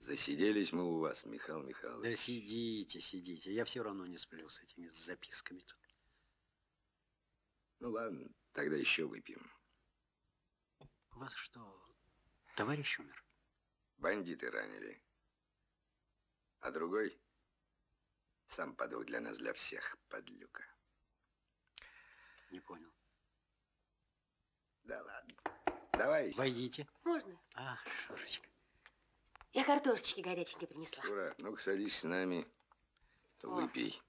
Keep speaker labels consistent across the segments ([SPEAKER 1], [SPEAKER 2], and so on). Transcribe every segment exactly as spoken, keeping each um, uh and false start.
[SPEAKER 1] Засиделись мы у вас, Михаил Михайлович.
[SPEAKER 2] Да сидите, сидите. Я все равно не сплю с этими записками тут.
[SPEAKER 1] Ну ладно, тогда еще выпьем.
[SPEAKER 2] У вас что, товарищ умер?
[SPEAKER 1] Бандиты ранили. А другой сам подох для нас, для всех, подлюка.
[SPEAKER 2] Не понял.
[SPEAKER 1] Да ладно. Давай.
[SPEAKER 2] Войдите.
[SPEAKER 3] Можно?
[SPEAKER 2] Ах, Шурочка.
[SPEAKER 3] Я картошечки горяченькой принесла.
[SPEAKER 1] Шура, ну-ка садись с нами.
[SPEAKER 3] О.
[SPEAKER 1] Выпей.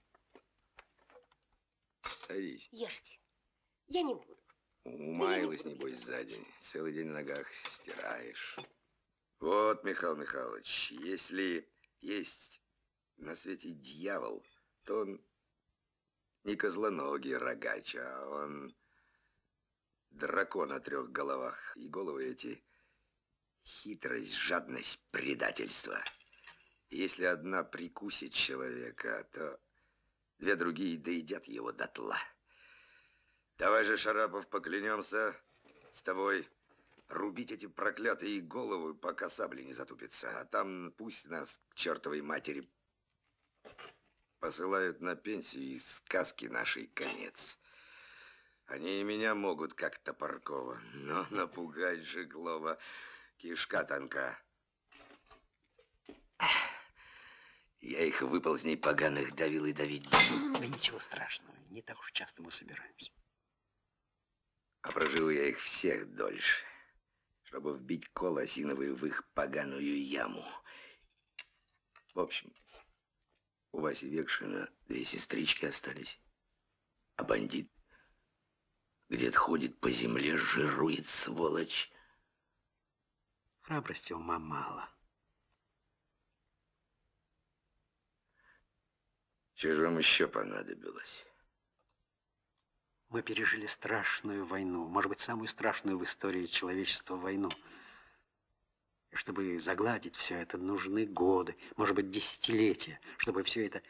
[SPEAKER 1] Садись.
[SPEAKER 3] Ешьте. Я не буду.
[SPEAKER 1] Умаялась, небось, за день. Целый день на ногах стираешь. Вот, Михаил Михайлович, если есть на свете дьявол, то он не козлоногий рогач, а он дракон о трех головах. И головы эти хитрость, жадность, предательство. Если одна прикусит человека, то две другие доедят его дотла. Давай же, Шарапов, поклянемся с тобой рубить эти проклятые головы, пока сабли не затупятся. А там пусть нас к чертовой матери посылают на пенсию, и сказки нашей конец. Они и меня могут, как Топоркова, но напугать Жиглова кишка тонка. Я их выползней поганых давил и давить буду.
[SPEAKER 2] Да ничего страшного, не так уж часто мы собираемся.
[SPEAKER 1] А проживу я их всех дольше, чтобы вбить кол осиновый в их поганую яму. В общем, у Васи Векшина две сестрички остались, а бандит где-то ходит по земле, жирует, сволочь.
[SPEAKER 2] Храбрости ума мало.
[SPEAKER 1] Что же вам еще понадобилось?
[SPEAKER 2] Мы пережили страшную войну, может быть, самую страшную в истории человечества войну. И чтобы загладить все это, нужны годы, может быть, десятилетия, чтобы все это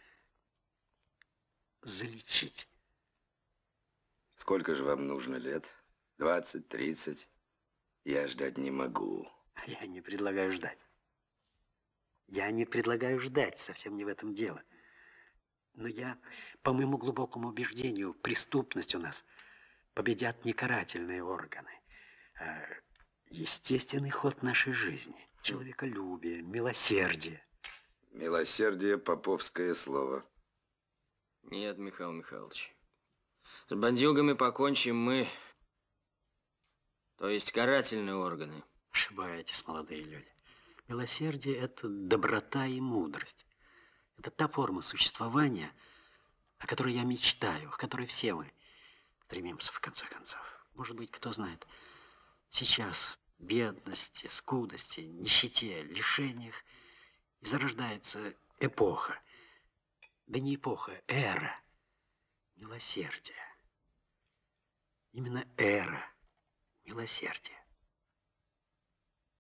[SPEAKER 2] залечить.
[SPEAKER 1] Сколько же вам нужно лет? Двадцать, тридцать? Я ждать не могу.
[SPEAKER 2] А я не предлагаю ждать. Я не предлагаю ждать, совсем не в этом дело. Но я, по моему глубокому убеждению, преступность у нас победят не карательные органы, а естественный ход нашей жизни. Человеколюбие, милосердие.
[SPEAKER 1] Милосердие — поповское слово.
[SPEAKER 4] Нет, Михаил Михайлович. С бандюгами покончим мы, то есть карательные органы.
[SPEAKER 2] Ошибаетесь, молодые люди. Милосердие – это доброта и мудрость. Это та форма существования, о которой я мечтаю, к которой все мы стремимся, в конце концов. Может быть, кто знает, сейчас в бедности, скудости, нищете, лишениях и зарождается эпоха. Да не эпоха, эра милосердия. Именно эра милосердия.